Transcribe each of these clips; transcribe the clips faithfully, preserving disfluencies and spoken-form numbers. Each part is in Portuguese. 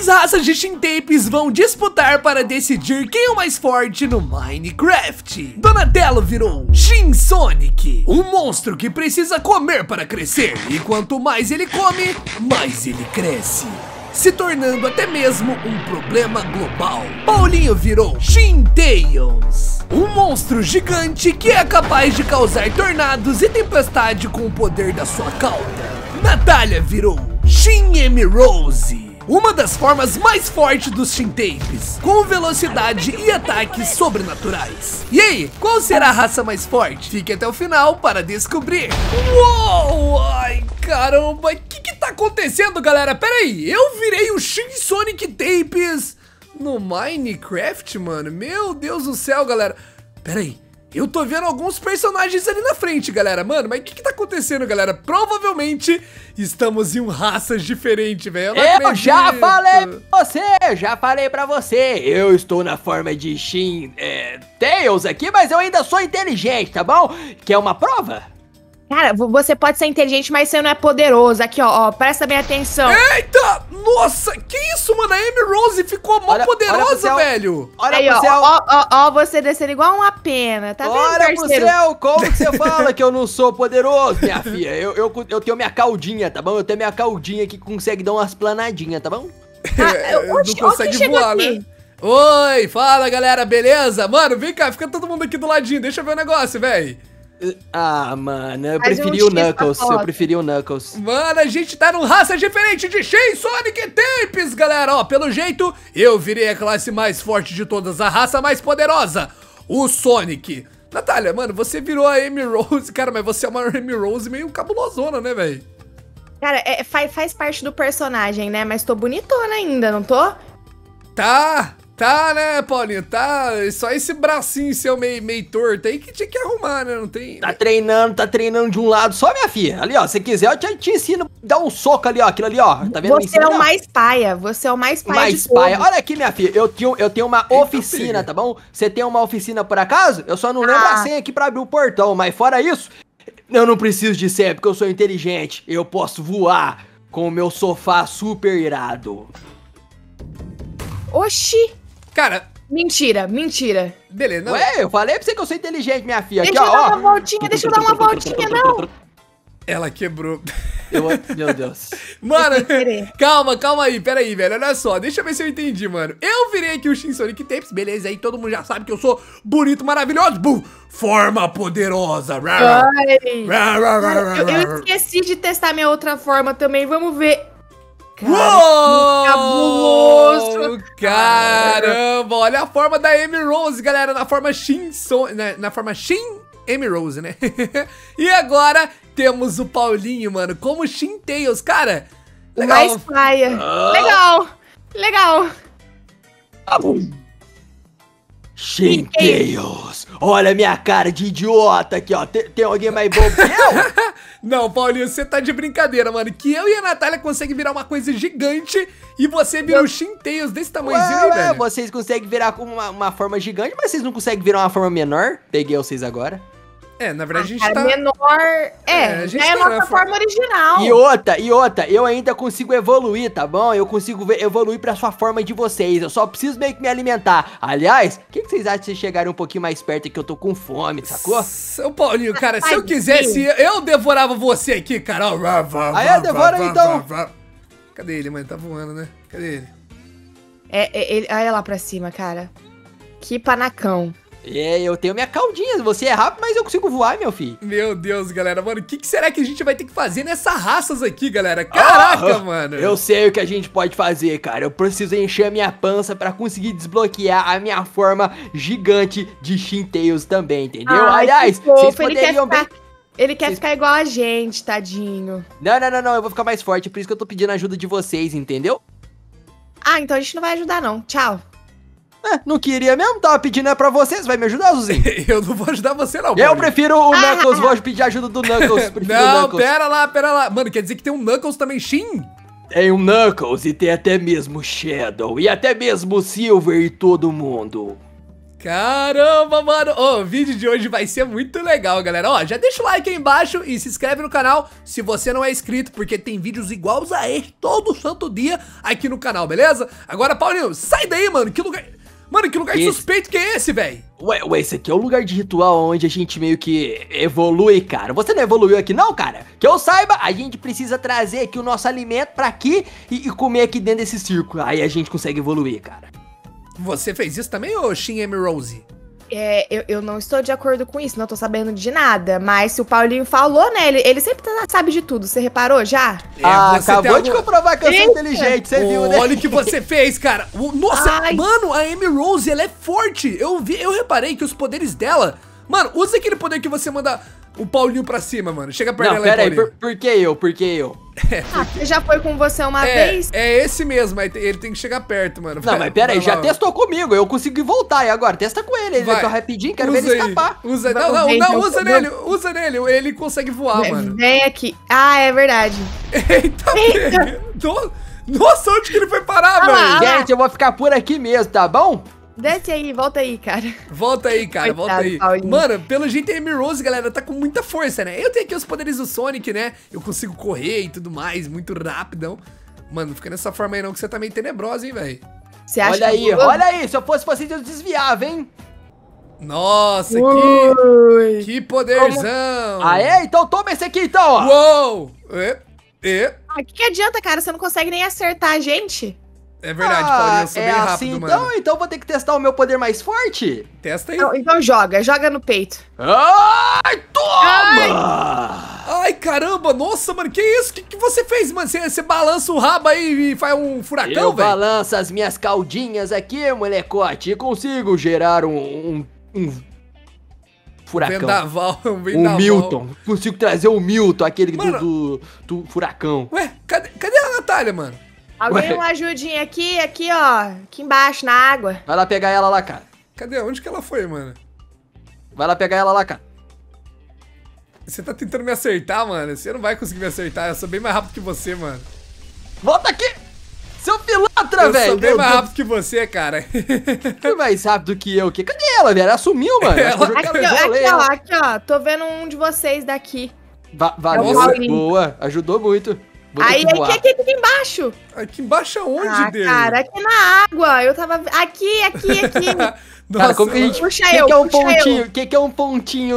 três raças de Shintape's vão disputar para decidir quem é o mais forte no Minecraft. Donatello virou Shin Sonic, um monstro que precisa comer para crescer, e quanto mais ele come, mais ele cresce, se tornando até mesmo um problema global. Paulinho virou Shintails, um monstro gigante que é capaz de causar tornados e tempestade com o poder da sua cauda. Natália virou Shin Emerose, uma das formas mais fortes dos Shintape's, com velocidade e ataques sobrenaturais. E aí, qual será a raça mais forte? Fique até o final para descobrir. Uou, ai caramba, o que que tá acontecendo, galera? Pera aí, eu virei o Shin Sonic Tapes no Minecraft, mano? Meu Deus do céu, galera. Pera aí, eu tô vendo alguns personagens ali na frente, galera. Mano, mas o que que tá acontecendo, galera? Provavelmente estamos em um raças diferentes, velho. Eu, eu já falei pra você, já falei pra você. Eu estou na forma de Shin é, Tails aqui, mas eu ainda sou inteligente, tá bom? Quer uma prova? Cara, você pode ser inteligente, mas você não é poderoso. Aqui, ó, ó, presta bem atenção. Eita! Nossa, que isso, mano? A Emerose ficou mó olha, poderosa, olha velho. Olha aí, pro ó, céu. Ó, ó, ó, você descendo igual uma pena, tá vendo, olha pro céu, como que você fala que eu não sou poderoso, minha filha? Eu, eu, eu tenho minha caldinha, tá bom? Eu tenho minha caldinha que consegue dar umas planadinhas, tá bom? Ah, eu, oxe, não consegue voar, aqui? Né? Oi, fala, galera, beleza? Mano, vem cá, fica todo mundo aqui do ladinho. Deixa eu ver o negócio, velho. Ah, mano, eu Mas preferi um o Knuckles, eu preferi o Knuckles. Mano, a gente tá num raça diferente de Shin Sonic Tapes, galera. Ó, pelo jeito, eu virei a classe mais forte de todas, a raça mais poderosa, o Sonic. Natália, mano, você virou a Emerose, cara, mas você é uma Emerose meio cabulosona, né, velho? Cara, é, faz, faz parte do personagem, né, mas tô bonitona ainda, não tô? Tá... Tá, né, Paulinho? Tá. Só esse bracinho seu meio, meio torto aí que tinha que arrumar, né? Não tem. Tá treinando, tá treinando de um lado só, minha filha. Ali, ó. Se quiser, eu te, te ensino. Dá um soco ali, ó. Aquilo ali, ó. Tá vendo? Você é o mais paia. Você é o mais paia. Mais paia. Olha aqui, minha filha. Eu tenho, eu tenho uma oficina, tá bom? Você tem uma oficina por acaso? Eu só não lembro ah. a senha aqui pra abrir o portão. Mas fora isso, eu não preciso de senha porque eu sou inteligente. Eu posso voar com o meu sofá super irado. Oxi. Cara... Mentira, mentira. Beleza, não. Ué, eu falei pra você que eu sou inteligente, minha filha. Deixa aqui, eu ó, dar ó. uma voltinha, deixa eu dar uma voltinha, não. Ela quebrou. Eu, meu Deus. Mano, calma, calma aí, pera aí, velho. Olha só, deixa eu ver se eu entendi, mano. Eu virei aqui o Shin Sonic Tapes, beleza, aí todo mundo já sabe que eu sou bonito, maravilhoso. Bum, forma poderosa. Ai. Eu, eu esqueci de testar minha outra forma também, vamos ver. Uou! Cabuloso! Caramba! Olha a forma da Emerose, galera, na forma Shin so, na, na forma Shin Emerose, né? E agora temos o Paulinho, mano, como Shin Tails, cara. Legal. Mais paia. Ah. Legal. Legal. Ah, Shin Tails. Olha a minha cara de idiota aqui, ó. Tem, tem alguém mais bom que eu? Não, Paulinho, você tá de brincadeira, mano. Que eu e a Natália conseguem virar uma coisa gigante e você vira o Shin Tails desse tamanhozinho aí, velho. Vocês conseguem virar com uma, uma forma gigante, mas vocês não conseguem virar uma forma menor? Peguei vocês agora. É, na verdade a gente cara, tá... menor... É, é a, gente é a nossa forma... forma original. E outra, e outra, eu ainda consigo evoluir, tá bom? Eu consigo evoluir pra sua forma de vocês. Eu só preciso meio que me alimentar. Aliás, o que, que vocês acham de vocês chegarem um pouquinho mais perto que eu tô com fome, sacou? Seu Paulinho, cara, se eu quisesse, eu devorava você aqui, cara. Aí eu devoro então. Cadê ele, mano? Tá voando, né? Cadê ele? É, é ele... Olha lá pra cima, cara. Que panacão. É, eu tenho minha caldinha, você é rápido, mas eu consigo voar, meu filho. Meu Deus, galera, mano, o que, que será que a gente vai ter que fazer nessas raças aqui, galera? Caraca, ah, mano. Eu sei o que a gente pode fazer, cara. Eu preciso encher a minha pança pra conseguir desbloquear a minha forma gigante de Shin Tails também, entendeu? Ai, aliás, vocês poderiam bem... Ele quer Vocês... ficar igual a gente, tadinho. Não, não, não, não, eu vou ficar mais forte, por isso que eu tô pedindo ajuda de vocês, entendeu? Ah, então a gente não vai ajudar não, tchau. É, não queria mesmo, tava pedindo é pra vocês, vai me ajudar, Zuzinho? Eu não vou ajudar você não, Eu prefiro o Knuckles, vou pedir ajuda do Knuckles. Não, o Knuckles. pera lá, pera lá. Mano, quer dizer que tem um Knuckles também, Shin? Tem um Knuckles e tem até mesmo Shadow, e até mesmo Silver e todo mundo. Caramba, mano. Ô, o vídeo de hoje vai ser muito legal, galera. Ó, já deixa o like aí embaixo e se inscreve no canal se você não é inscrito, porque tem vídeos iguais a este todo santo dia aqui no canal, beleza? Agora, Paulinho, sai daí, mano. Que lugar... Mano, que lugar Esse... suspeito que é esse, velho? Ué, ué, esse aqui é o lugar de ritual onde a gente meio que evolui, cara. Você não evoluiu aqui não, cara? Que eu saiba, a gente precisa trazer aqui o nosso alimento pra aqui e, e comer aqui dentro desse círculo. Aí a gente consegue evoluir, cara. Você fez isso também, ô Shin M. Rose? É, eu, eu não estou de acordo com isso, não tô sabendo de nada. Mas se o Paulinho falou, né? Ele, ele sempre tá- sabe de tudo. Você reparou já? É, ah, você acabou tem de algum- comprovar que eu sou Eita. inteligente, você viu, né? Olha o que você fez, cara. O- Nossa, Ai. mano, a Amy Rose, ela é forte. Eu vi, eu reparei que os poderes dela... Mano, usa aquele poder que você manda o Paulinho pra cima, mano. Chega perto Não, dela aí, pera aí, Paulinho. por, por que eu? Por que eu? Ah, você já foi com você uma É, vez? é esse mesmo, aí tem- ele tem que chegar perto, mano. Não, Vai- mas pera aí, vai já lá. testou comigo, eu consegui voltar, e agora? Testa com ele, ele Vai. vai rapidinho, quero Usa ver ele aí, escapar. Usa, não, Vamos não, ver, não, então, usa vamos- nele, usa nele, ele consegue voar, Vem- mano. Vem aqui. Ah, é verdade. Eita, Eita. velho. No- Nossa, onde que ele foi parar, Ah lá, velho? ah lá. Gente, eu vou ficar por aqui mesmo, tá bom? Desce aí, volta aí, cara. Volta aí, cara, Coitado, volta aí. Paulinho. Mano, pelo jeito a Amy Rose, galera, tá com muita força, né? Eu tenho aqui os poderes do Sonic, né? Eu consigo correr e tudo mais, muito rapidão. Mano, não fica nessa forma aí não, que você tá meio tenebrosa, hein, velho? Você acha Olha aí, que eu- olha aí, se eu fosse você, eu desviava, hein? Nossa, que, Ui. que poderzão. Ah, é? Então toma esse aqui, então, ó. Uou! É, é, Ah, o que, que adianta, cara? Você não consegue nem acertar a gente? é verdade, Ah, Paulinho, eu sou é bem rápido, assim, mano. então? Então vou ter que testar o meu poder mais forte? Testa aí. Então, então joga, joga no peito. Ai, toma! Ai, caramba, nossa, mano, que isso? O que, que você fez, mano? Você, você balança o rabo aí e faz um Eu furacão, velho? balanço as minhas caldinhas aqui, molecote, e consigo gerar um, um, um furacão. Vendaval, um Um vendaval. Milton. Consigo trazer o Milton, aquele do, Mano. do, do furacão. Ué, cadê, cadê a Natália, mano? Alguém Ué. uma ajudinha aqui, aqui, ó. Aqui embaixo, na água. Vai lá pegar ela lá, cara. Cadê? Onde que ela foi, mano? Vai lá pegar ela lá, cara. Você tá tentando me acertar, mano? Você não vai conseguir me acertar. Eu sou bem mais rápido que você, mano. Volta aqui! Seu pilantra, Eu velho! sou bem Meu mais Deus, rápido que você, cara. Você mais rápido que eu. Que? Cadê ela, velho? Ela sumiu, mano. Acho que eu Aqui, joguei ó, vôlei, aqui, ó, ela. aqui, ó. Tô vendo um de vocês daqui. Va valeu, É o Paulinho. boa. Ajudou muito. Vou ter Aí, que aqui, voar. aqui, aqui embaixo. Aqui embaixo aonde, Ah, Deus? cara, aqui na água. Eu tava... Aqui, aqui, aqui. Cara, como que a gente... Puxa que eu, que é um puxa pontinho? O que, que é um pontinho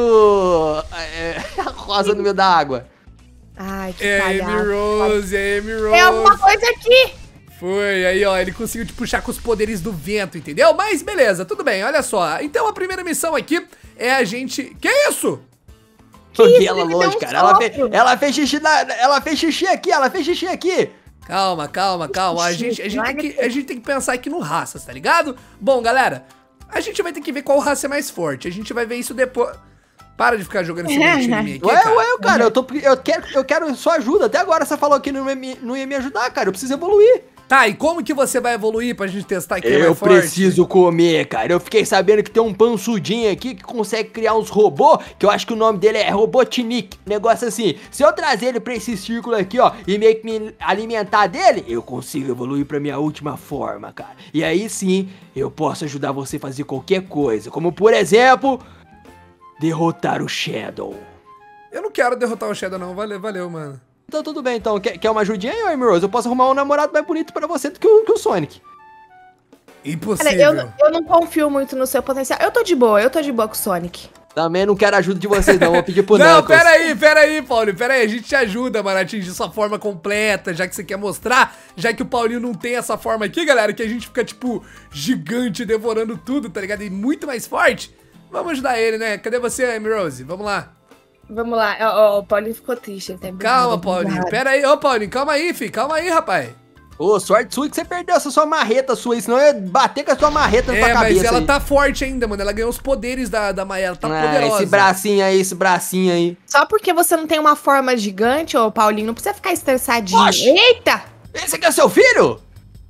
é, rosa no meio da água? Ai, que É a Amy palhaço. Rose, é a Amy Rose. É alguma coisa aqui. Foi, aí ó, ele conseguiu te puxar com os poderes do vento, entendeu? Mas beleza, tudo bem, olha só. Então a primeira missão aqui é a gente... Que isso? Joguei isso, ela ele me longe, deu um cara. Ela fez, sopro. ela fez xixi na, ela fez xixi aqui, ela fez xixi aqui. Calma, calma, calma. A gente, a, gente tem que, a gente tem que pensar aqui no raças, tá ligado? Bom, galera, a gente vai ter que ver qual raça é mais forte. A gente vai ver isso depois. Para de ficar jogando esse monte em mim aqui, Ué, cara. ué, cara, eu, tô, eu, quero, eu quero sua ajuda. Até agora você falou que não ia, me, não ia me ajudar, cara. Eu preciso evoluir. Tá, e como que você vai evoluir pra gente testar quem é Eu mais forte? preciso comer, cara. Eu fiquei sabendo que tem um pançudinho aqui que consegue criar uns robôs, que eu acho que o nome dele é Robotnik. Negócio assim. Se eu trazer ele pra esse círculo aqui, ó, e meio que me alimentar dele, eu consigo evoluir pra minha última forma, cara. E aí sim, eu posso ajudar você a fazer qualquer coisa. Como, por exemplo, derrotar o Shadow. Eu não quero derrotar o Shadow, não. Valeu, valeu, mano. Então tudo bem, então. Quer, quer uma ajudinha aí, Amy Rose? Eu posso arrumar um namorado mais bonito pra você do que o, que o Sonic. Impossível. Olha, eu, não- eu não confio muito no seu potencial. Eu tô de boa, eu tô de boa com o Sonic. Também não quero ajuda de vocês, não. Vou pedir pro Não, Knuckles. pera aí, pera aí, Paulinho, pera aí, a gente te ajuda, mano, a atingir sua forma completa, já que você quer mostrar, já que o Paulinho não tem essa forma aqui, galera, que a gente fica, tipo, gigante, devorando tudo, tá ligado? E muito mais forte. Vamos ajudar ele, né? Cadê você, Amy Rose? Vamos lá. Vamos lá. Ó, ó, o Paulinho ficou triste. Ele tá Calma, emburrado, Paulinho, emburrado. pera aí, ô, Paulinho, calma aí, filho, calma aí, rapaz. Ô, sorte sua que você perdeu essa sua marreta sua aí, senão eu ia bater com a sua marreta na tua É, cabeça mas ela aí. tá forte ainda, mano, ela ganhou os poderes da, da Maia, ela tá Ah, poderosa. esse bracinho aí, esse bracinho aí. Só porque você não tem uma forma gigante, ô Paulinho, não precisa ficar estressadinho. Oxi. Eita! Esse aqui é seu filho?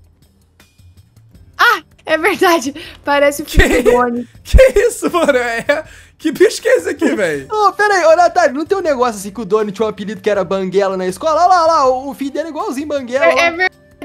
Ah, é verdade. Parece o filho do Oni. Que isso, mano, é... Que bicho que é esse aqui, velho? Ô, pera aí, ô, Natália, não tem um negócio assim que o Doni tinha um apelido que era Banguela na escola? Olha lá, olha lá, o filho dele é igualzinho Banguela. É, lá. é verdade,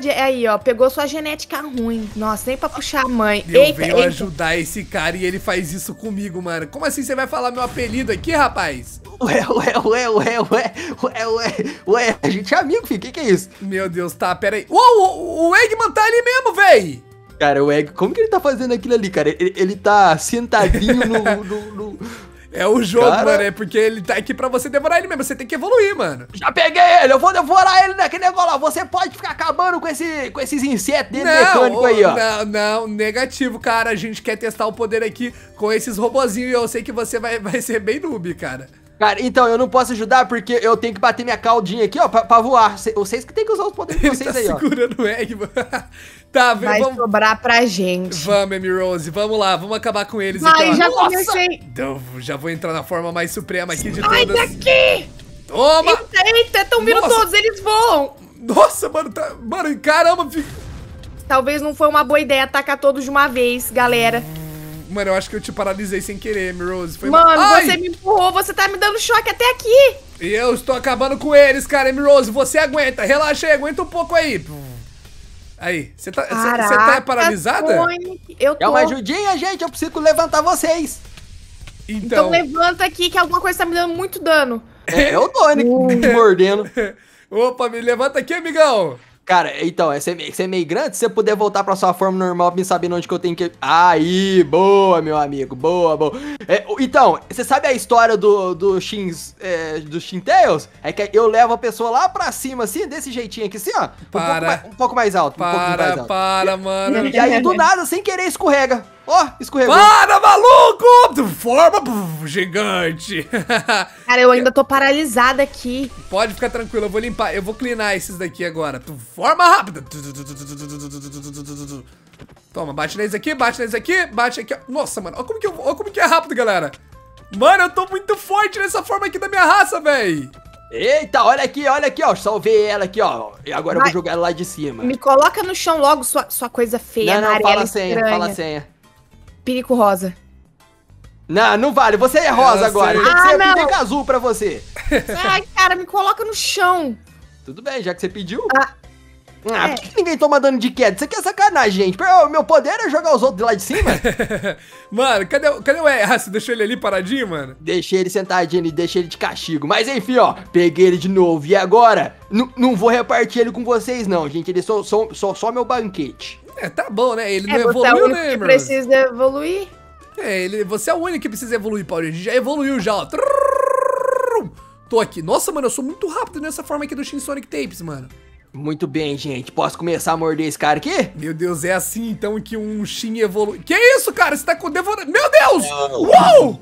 Aí, ó, pegou sua genética ruim. Nossa, nem pra puxar a mãe. Eu Eita, venho eita. ajudar esse cara e ele faz isso comigo, mano. Como assim você vai falar meu apelido aqui, rapaz? Ué, ué, ué, ué, ué, ué, ué, ué, a gente é amigo, filho, que que é isso? Meu Deus, tá, pera aí. Uou, o, o Eggman tá ali mesmo, véi. Cara, o Egg, como que ele tá fazendo aquilo ali, cara? Ele, ele tá sentadinho no... no, no... É o jogo, Cara... mano, é porque ele tá aqui pra você devorar ele mesmo, você tem que evoluir, mano. Já peguei ele, eu vou devorar ele naquele negócio lá. Você pode ficar acabando com, esse, com esses insetos dentro mecânico aí, ó. Não, não, negativo, cara. A gente quer testar o poder aqui com esses robozinhos e eu sei que você vai, vai ser bem noob, cara. Cara, então, eu não posso ajudar porque eu tenho que bater minha caldinha aqui, ó, pra, pra voar. Cê- Vocês que tem que usar os poderes de Ele vocês tá aí, ó. segurando o Eggman. Tá, Vai vamos... sobrar pra gente. Vamos, Amy Rose, vamos lá, vamos acabar com eles Vai, aqui, ó. já Nossa! comecei. Então, já vou entrar na forma mais suprema aqui de Sai todas. daqui! Toma! Eita, eita, tão vindo Nossa. todos, eles voam. Nossa, mano, tá... Mano, caramba, fica... Talvez não foi uma boa ideia atacar todos de uma vez, galera. Mano, eu acho que eu te paralisei sem querer, Amy Rose. Foi Mano, mal. Ai! você me empurrou, você tá me dando choque até aqui. E eu estou acabando com eles, cara, Amy Rose. Você aguenta, relaxa aí, aguenta um pouco aí. Aí, você tá, você tá paralisada? Sonic, eu tô. É uma ajudinha, gente, eu preciso levantar vocês. Então Então, levanta aqui que alguma coisa tá me dando muito dano. É, eu tô, né, te mordendo. opa, me levanta aqui, amigão. Cara, então, você é meio, você é meio grande, se você puder voltar pra sua forma normal, me sabendo onde que eu tenho que... Aí, boa, meu amigo, boa, boa. É, então, você sabe a história do, do Shins, é, do Shintails? É que eu levo a pessoa lá pra cima, assim, desse jeitinho aqui, assim, ó. Um, pouco Para. mais, um pouco mais alto, um pouco mais Para, alto. para, mano. E aí, do nada, sem querer, escorrega. Ó, escorregou. Para, maluco! Forma puf, gigante. Cara, eu ainda tô paralisada aqui. Pode ficar tranquilo, eu vou limpar, eu vou cleanar esses daqui agora. Forma rápida. Toma, bate neles aqui, bate neles aqui, bate aqui. Nossa, mano, olha como que, eu, olha como que é rápido, galera. Mano, eu tô muito forte nessa forma aqui da minha raça, véi. Eita, olha aqui, olha aqui, ó. Salvei ela aqui, ó. E agora eu Vai. vou jogar ela lá de cima. Me coloca no chão logo, sua, sua coisa feia, Não, não, amarela, fala a senha, estranha. fala a senha. Perico rosa. Não, não vale. Você é rosa Eu agora. sei. Tem que Ah, ser não. pica azul pra você. Ai, cara, me coloca no chão. Tudo bem, já que você pediu. Ah, Ah, é. por que ninguém toma dano de queda? Isso aqui é sacanagem, gente. O meu poder é jogar os outros de lá de cima. Mano, cadê, o- cadê o E? Ah, você deixou ele ali paradinho, mano? Deixei ele sentadinho e deixei ele de castigo. Mas enfim, ó, peguei ele de novo. E agora, n- não vou repartir ele com vocês, não, gente. Ele é só, só, só, só meu banquete. É, tá bom, né? Ele é, não você é o evoluiu, único né, que Emerald? precisa evoluir. É, ele, você é o único que precisa evoluir, Paulinho. A gente já evoluiu já, ó. Trrrrum. Tô aqui. Nossa, mano, eu sou muito rápido nessa forma aqui do Shin Sonic Tapes, mano. Muito bem, gente. Posso começar a morder esse cara aqui? Meu Deus, é assim então que um Shin evolui. Que isso, cara? Você tá com devorando. Meu Deus! Uou!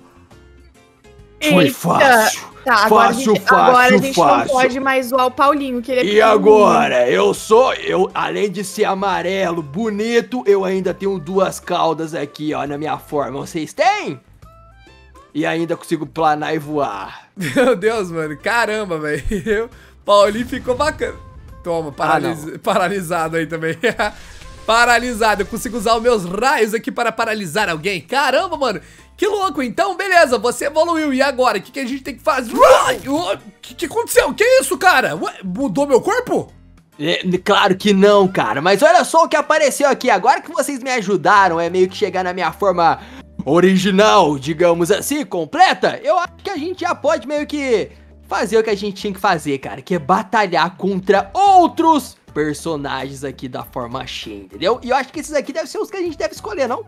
Foi Eita. fácil. Tá, agora Fácil, a gente, fácil, agora a gente não fácil. pode mais zoar o Paulinho, que ele é E pequenininho. agora, eu sou, eu, além de ser amarelo, bonito, eu ainda tenho duas caudas aqui, ó, na minha forma. Vocês têm? E ainda consigo planar e voar. Meu Deus, mano. Caramba, velho. Paulinho ficou bacana. Toma, paralis... Ah, paralisado aí também. Paralisado. Eu consigo usar os meus raios aqui para paralisar alguém. Caramba, mano. Que louco. Então, beleza. Você evoluiu. E agora? O que, que a gente tem que fazer? O que, que aconteceu? Que isso, cara? Ué, mudou meu corpo? É, claro que não, cara. Mas olha só o que apareceu aqui. Agora que vocês me ajudaram, é meio que chegar na minha forma original, digamos assim, completa. Eu acho que a gente já pode meio que fazer o que a gente tinha que fazer, cara. Que é batalhar contra outros personagens aqui da forma Shin, entendeu? E eu acho que esses aqui devem ser os que a gente deve escolher, não?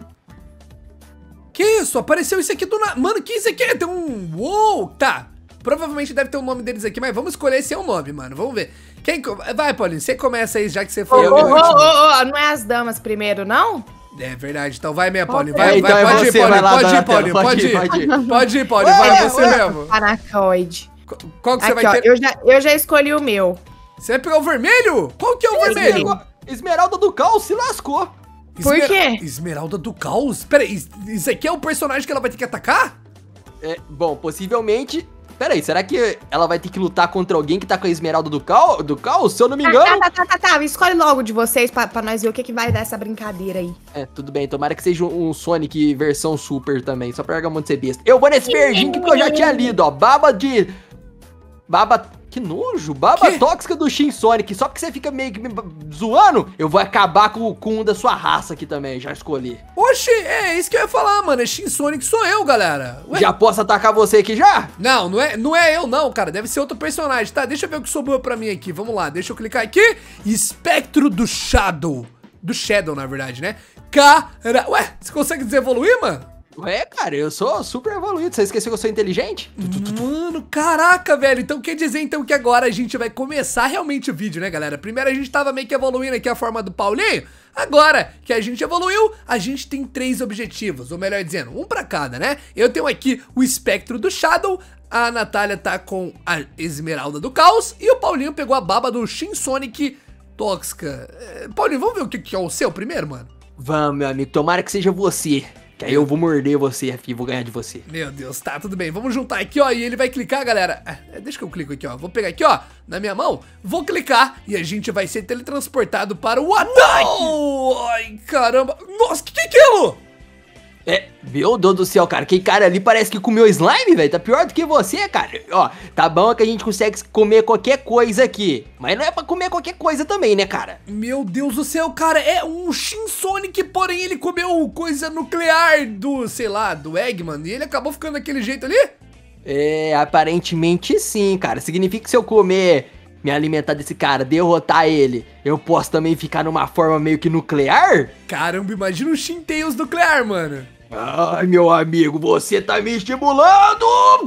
Que isso? Apareceu isso aqui do nada. Mano, que isso aqui? Tem um... Uou, tá. Provavelmente deve ter o nome deles aqui, mas vamos escolher esse é o nome, mano. Vamos ver. Quem... co- Vai, Paulinho, você começa aí, já que você Ô, foi ô, o ô, último. ô, ô, não é as damas primeiro, não? É verdade, então vai mesmo, Paulinho. É, Vai, então vai, é pode ir, você, Paulinho, vai lá, pode ir, Donatello, Paulinho, pode pode ir, ir. pode ir. Pode ir, Paulinho, vai Ué, você ué. mesmo. Paracoide. Qu- Qual que você Aqui, vai ó, ter? eu já, eu já escolhi o meu. Você vai pegar o vermelho? Qual que é o Esse vermelho? negócio- Esmeralda do Caos se lascou. Por quê? Esmeralda do Caos? Pera aí, isso aqui é o personagem que ela vai ter que atacar? É, bom, possivelmente... Pera aí, será que ela vai ter que lutar contra alguém que tá com a Esmeralda do Caos? Do Caos? Se eu não me Tá, engano... tá, tá, tá, tá. Escolhe logo de vocês pra, pra nós ver o que, que vai dar essa brincadeira aí. É, tudo bem. Tomara que seja um Sonic versão super também, só pra Gargamon ser besta. Eu vou nesse verdinho que eu já tinha lido, ó. Baba de... Baba Que nojo, baba Que? tóxica do Shin Sonic. Só porque você fica meio que me zoando, eu vou acabar com, com um da sua raça aqui também, já escolhi. Oxi, é isso que eu ia falar, mano. É Shin Sonic, sou eu, galera. Ué? Já posso atacar você aqui já? Não, não é, não é eu não, cara. Deve ser outro personagem, tá? Deixa eu ver o que sobrou pra mim aqui. Vamos lá, deixa eu clicar aqui. Espectro do Shadow. Do Shadow, na verdade, né? Cara... Ué, você consegue desevoluir, mano? Ué, cara, eu sou super evoluído. Você esqueceu que eu sou inteligente? Mano, caraca, velho. Então quer dizer então que agora a gente vai começar realmente o vídeo, né, galera? Primeiro a gente tava meio que evoluindo aqui a forma do Paulinho. Agora que a gente evoluiu, a gente tem três objetivos, ou melhor dizendo, um pra cada, né? Eu tenho aqui o Espectro do Shadow, a Natália tá com a Esmeralda do Caos e o Paulinho pegou a baba do Shin Sonic Tóxica. É, Paulinho, vamos ver o que, que é o seu primeiro, mano? Vamos, meu amigo, tomara que seja você. Que aí eu vou morder você, filho, vou ganhar de você. Meu Deus, tá, tudo bem. Vamos juntar aqui, ó, e ele vai clicar, galera. É, deixa que eu clico aqui, ó. Vou pegar aqui, ó, na minha mão. Vou clicar e a gente vai ser teletransportado para o ataque. Uou! Ai, caramba. Nossa, que que é aquilo? É, meu Deus do céu, cara, aquele cara ali parece que comeu slime, velho, tá pior do que você, cara. Ó, tá bom que a gente consegue comer qualquer coisa aqui, mas não é pra comer qualquer coisa também, né, cara? Meu Deus do céu, cara, é um Shin Sonic, porém ele comeu coisa nuclear do, sei lá, do Eggman, e ele acabou ficando daquele jeito ali? É, aparentemente sim, cara, significa que se eu comer, me alimentar desse cara, derrotar ele, eu posso também ficar numa forma meio que nuclear? Caramba, imagina o Shin Tails nuclear, mano. Ai, meu amigo, você tá me estimulando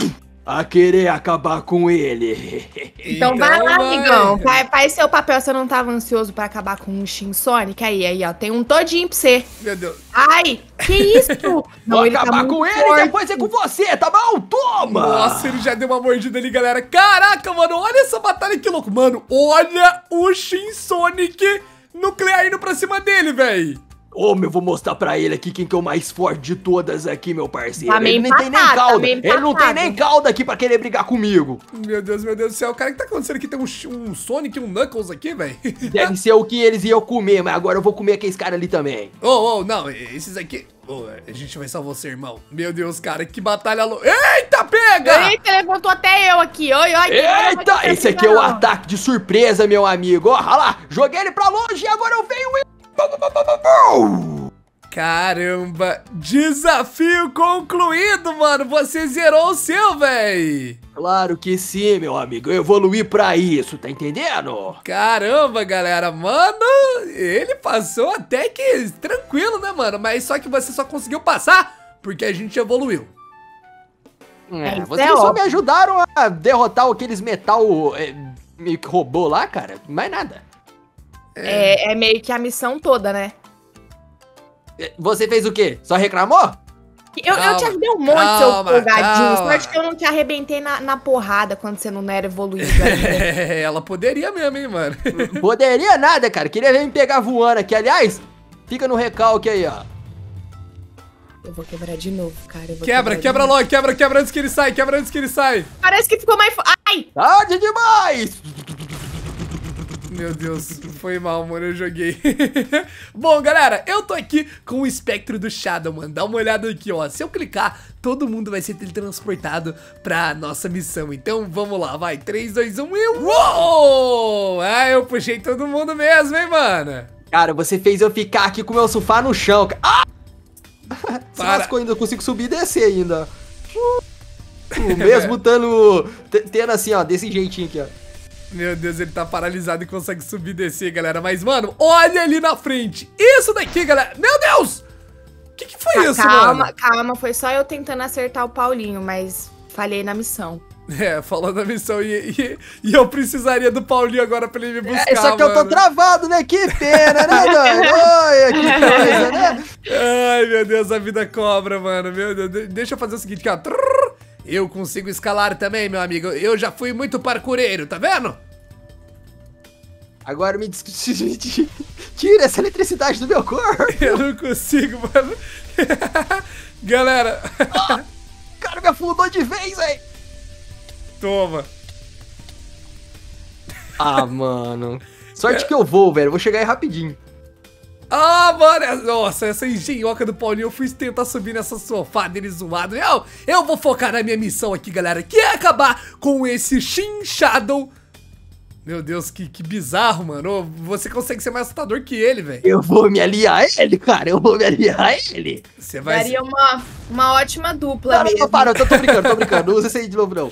a querer acabar com ele. Então, vai lá, vai. amigão. Faz, faz seu papel, você não tava ansioso pra acabar com um Shin Sonic? Aí, aí, ó, tem um todinho pra você. Meu Deus. Ai, que isso? Vou ele tá acabar muito com ele forte. e depois é com você, tá bom? Toma! Nossa, ele já deu uma mordida ali, galera. Caraca, mano, olha essa batalha que louco. Mano, olha o Shin Sonic nuclear indo pra cima dele, velho. Ô, meu, vou mostrar pra ele aqui quem que é o mais forte de todas aqui, meu parceiro. Tá meio ele não tem nem empatado, tá cauda. meio Ele não tem empatado. nem cauda aqui pra querer brigar comigo. Meu Deus, meu Deus do céu. Cara, o que tá acontecendo aqui? Tem um, um Sonic e um Knuckles aqui, velho. Deve ser o que eles iam comer, mas agora eu vou comer aqueles caras ali também. Ô, ô, não, esses aqui... Ô, a gente vai salvar você, irmão. Meu Deus, cara, que batalha louca. Eita, pega! Eita, levantou até eu aqui. Oi, oi. Eita, esse aqui é o ataque de surpresa, meu amigo. Ó, olha lá, joguei ele pra longe e agora eu venho e... Caramba, desafio concluído, mano. Você zerou o seu, véi. Claro que sim, meu amigo. Eu evoluí pra isso, tá entendendo? Caramba, galera, mano, ele passou até que tranquilo, né, mano? Mas só que você só conseguiu passar porque a gente evoluiu. É, Isso vocês é só óbvio. me ajudaram a derrotar aqueles metal é, meio que robô lá, cara. Mais nada. É, é meio que a missão toda, né? É, você fez o quê? Só reclamou? Eu, eu Calma, te ajudei um monte, calma, seu folgadinho. calma. Sorte que eu não te arrebentei na, na porrada quando você não era evoluído ainda. É, ela poderia mesmo, hein, mano. Poderia nada, cara. Queria ver me pegar voando aqui. Aliás, fica no recalque aí, ó. Eu vou quebrar de novo, cara. Eu vou Quebra, quebrar de quebra novo. logo, quebra, quebra antes que ele sai, quebra antes que ele sai. Parece que ficou mais... fo- Ai! Tarde demais! Meu Deus, foi mal, mano, eu joguei. Bom, galera, eu tô aqui com o Espectro do Shadow, mano. Dá uma olhada aqui, ó. Se eu clicar, todo mundo vai ser teletransportado pra nossa missão. Então, vamos lá, vai. três, dois, um e... Uou! Ah, eu puxei todo mundo mesmo, hein, mano? Cara, você fez eu ficar aqui com o meu sofá no chão. ca- Ah! Se Para. lascou ainda, eu consigo subir e descer ainda. Uh, mesmo tando, t- tendo assim, ó, desse jeitinho aqui, ó. Meu Deus, ele tá paralisado e consegue subir e descer, galera. Mas, mano, olha ali na frente. Isso daqui, galera. Meu Deus! O que que foi Tá, isso, calma, mano? calma. Foi só eu tentando acertar o Paulinho, mas falhei na missão. É, falou da missão e, e, e eu precisaria do Paulinho agora pra ele me buscar, É, só que eu tô mano. travado, né? Que pena, né, doido? Olha, que coisa, né? Ai, meu Deus, a vida cobra, mano. Meu Deus, de- deixa eu fazer o seguinte aqui, ó. Trrr. Eu consigo escalar também, meu amigo. Eu já fui muito parkoureiro, tá vendo? Agora me, dis- tira essa eletricidade do meu corpo. Eu não consigo, mano. Galera, O cara me afundou de vez, velho. toma. Ah, mano. Sorte que eu vou, velho. Vou chegar aí rapidinho. Ah, mano, nossa, essa engenhoca do Paulinho, eu fui tentar subir nessa sofá dele zoado. Eu, eu vou focar na minha missão aqui, galera, que é acabar com esse Shin Shadow. Meu Deus, que, que bizarro, mano. Você consegue ser mais assustador que ele, velho. Eu vou me aliar a ele, cara. Eu vou me aliar a ele. Você vai... Daria uma, uma ótima dupla Não, mesmo. não, para, eu tô, tô brincando, tô brincando. Não usa isso aí de novo, não.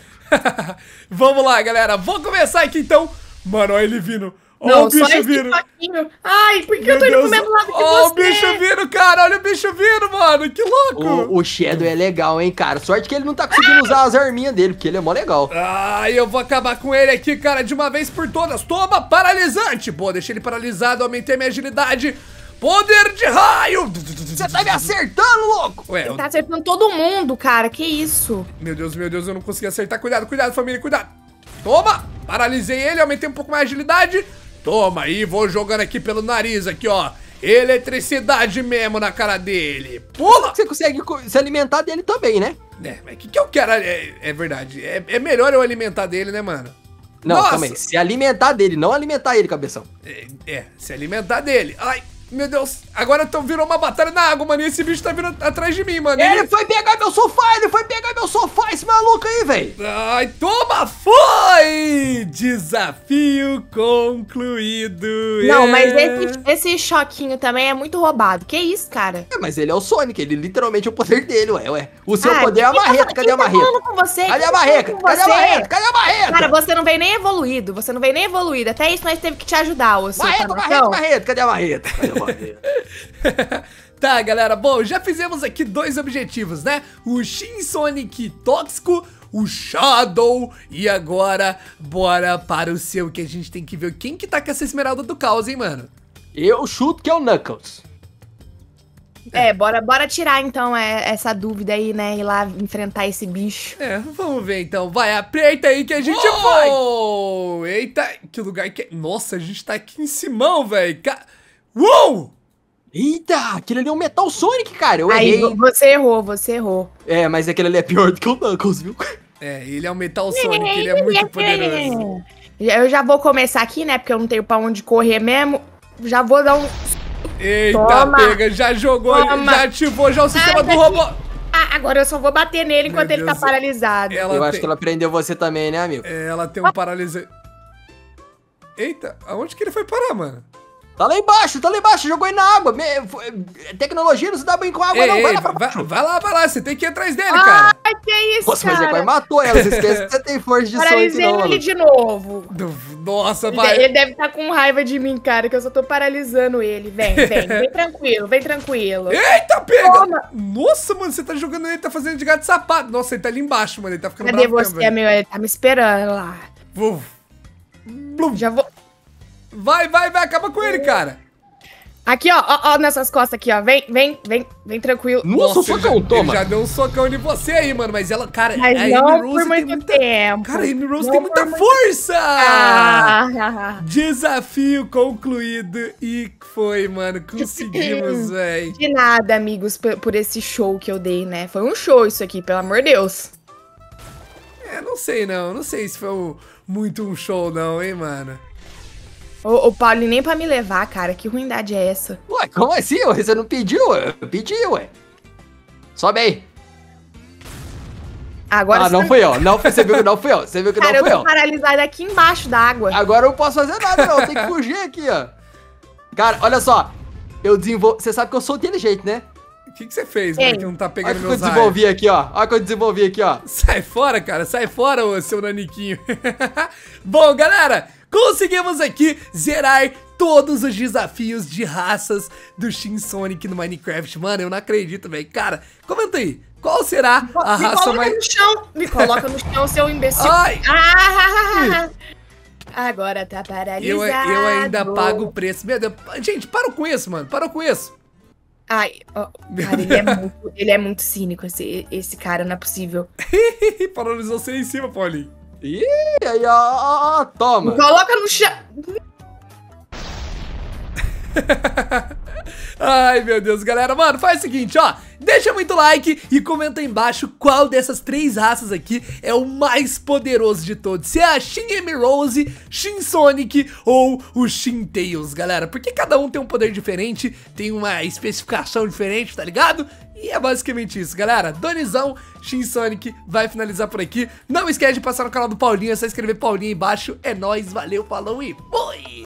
Vamos lá, galera. Vou começar aqui, então. Mano, olha ele vindo. Ó Não, o bicho só esse vindo. choquinho. Ai, por que Meu eu tô indo Deus. pro mesmo lado que Ó você? o bicho vindo, cara. Olha o bicho vindo, mano. Que louco. O, o Shadow é legal, hein, cara. Sorte que ele não tá conseguindo usar as arminhas dele, porque ele é mó legal. Ah, eu vou acabar com ele aqui, cara, de uma vez por todas. Toma, paralisante. Boa, deixei ele paralisado, aumentei minha agilidade. Poder de raio. Você tá me acertando, louco. Ué, Ele eu... tá acertando todo mundo, cara. Que isso? Meu Deus, meu Deus, eu não consegui acertar. Cuidado, cuidado, família, cuidado. Toma, paralisei ele, aumentei um pouco mais a agilidade. Toma aí, vou jogando aqui pelo nariz, aqui, ó. Eletricidade mesmo na cara dele. Pula! Você consegue co- se alimentar dele também, né? É, mas o que, que eu quero? É, é verdade. É, é melhor eu alimentar dele, né, mano? Não, Nossa! também. Se alimentar dele, não alimentar ele, cabeção. É, é, se alimentar dele. Ai, meu Deus. Agora tão, virou uma batalha na água, mano. E esse bicho tá vindo atrás de mim, mano. Ele foi pegar meu sofá, ele foi pegar meu sofá, esse maluco aí, velho. Ai, toma, foi! Desafio concluído. Não, É. mas esse, esse choquinho também é muito roubado. Que isso, cara? É, mas ele é o Sonic, ele literalmente é o poder dele, ué, ué. O seu Ah, poder é a quem tá marreta, fal- cadê a quem tá marreta? falando com você? Cadê Quem a tá marreta? falando com Cadê a você? marreta? Cadê a marreta? Cara, você não veio nem evoluído. Você não veio nem evoluído. Até isso nós teve que te ajudar, ô seu Marreta, Panacão. marreta, marreta, cadê a marreta? Cadê a marreta? Tá, galera, bom, já fizemos aqui dois objetivos, né? O Shin Sonic tóxico, o Shadow, e agora bora para o seu, que a gente tem que ver quem que tá com essa esmeralda do caos, hein, mano? Eu chuto que é o Knuckles. É, bora, bora tirar então é, essa dúvida aí, né? Ir lá enfrentar esse bicho. É, vamos ver então, vai, aperta aí que a gente vai! Eita, que lugar que é... Nossa, a gente tá aqui em Simão, velho! Ca... Uou! Eita, aquele ali é um Metal Sonic, cara. Eu Aí, errei. vo- você errou, você errou. É, mas aquele ali é pior do que o Knuckles, viu? É, ele é o Metal Sonic, ele é muito poderoso. Eu já vou começar aqui, né? Porque eu não tenho pra onde correr mesmo. Já vou dar um... Eita, Toma. pega, já jogou, Toma. já ativou já o sistema Sai do daqui. robô. Ah, agora eu só vou bater nele enquanto Meu ele tá Deus. paralisado. Ela Eu acho tem- que ela prendeu você também, né, amigo? É, ela tem um paralisia... Eita, aonde que ele foi parar, mano? Tá lá embaixo, tá lá embaixo, jogou ele na água. Me- foi- Tecnologia não se dá bem com água, Ei, não. Vai ei, lá pra vai, baixo. vai lá, vai lá, você tem que ir atrás dele, cara. Ai, que isso, Nossa, mas cara? você quase matou ela. Você esquece que você tem força de Sonic, Paralisei não, ele mano. de novo. Nossa, Ele, vai. de- ele deve estar com raiva de mim, cara, que eu só tô paralisando ele. Vem, vem, vem tranquilo, vem tranquilo. Eita, pega! Toma. Nossa, mano, você tá jogando ele, tá fazendo de gato de sapato. Nossa, ele tá ali embaixo, mano, ele tá ficando Cadê bravo mesmo, você, velho. meu? Ele tá me esperando lá. Vuf. Blum. Já vou... Vai, vai, vai, acaba com ele, cara. Aqui, ó, ó, ó, nessas costas aqui, ó. Vem, vem, vem, vem tranquilo. Nossa, o ele socão, já, toma. Ele já deu um socão em você aí, mano, mas ela, cara, Mas a não Amy por Rose tem muito muita... tempo. Cara, a Amy Rose Não tem por muita muito- força! Ah, Desafio concluído e foi, mano, conseguimos, velho. de nada, amigos, por, por esse show que eu dei, né? Foi um show isso aqui, pelo amor de Deus. É, não sei não, não sei se foi um- muito um show não, hein, mano. Ô, ô, Paulo, nem pra me levar, cara, que ruindade é essa? Ué, como assim? Ué? Você não pediu? Eu pedi, ué. Sobe aí. Agora Ah, não você- fui eu. Não, você viu que não fui eu. Você viu que Cara, não eu fui tô eu. paralisada aqui embaixo da água. Agora eu não posso fazer nada, não. Tem que fugir aqui, ó. Cara, olha só. Eu desenvolvo... Você sabe que eu sou inteligente, né? O que, que você fez, Ei. mano, que não tá Olha pegando o que eu meus raios? desenvolvi aqui, ó. Olha o que eu desenvolvi aqui, ó. Sai fora, cara, sai fora, ô seu naniquinho. Bom, galera, conseguimos aqui zerar todos os desafios de raças do Shin Sonic no Minecraft. Mano, eu não acredito, velho. Cara, comenta aí, qual será a me raça coloca mais... no chão. Me coloca no chão, seu imbecil. Ai, Ah, agora tá paralisado. eu, eu ainda pago o preço. Meu Deus, gente, parou com isso, mano, parou com isso. Ai, ó, cara, ele é muito, ele é muito cínico, esse, esse cara, não é possível. Paralisou você em cima, Paulinho. Ih, aí, ó, ó, ó, Me toma. coloca no chão. Ai, meu Deus, galera. Mano, faz o seguinte, ó. deixa muito like e comenta aí embaixo qual dessas três raças aqui é o mais poderoso de todos. Se é a Shin Emerald, Shin Sonic ou o Shin Tails, galera. Porque cada um tem um poder diferente, tem uma especificação diferente, tá ligado? E é basicamente isso, galera. Donizão, Shin Sonic vai finalizar por aqui. Não esquece de passar no canal do Paulinho, é só escrever Paulinho aí embaixo. É nóis, valeu, falou e fui!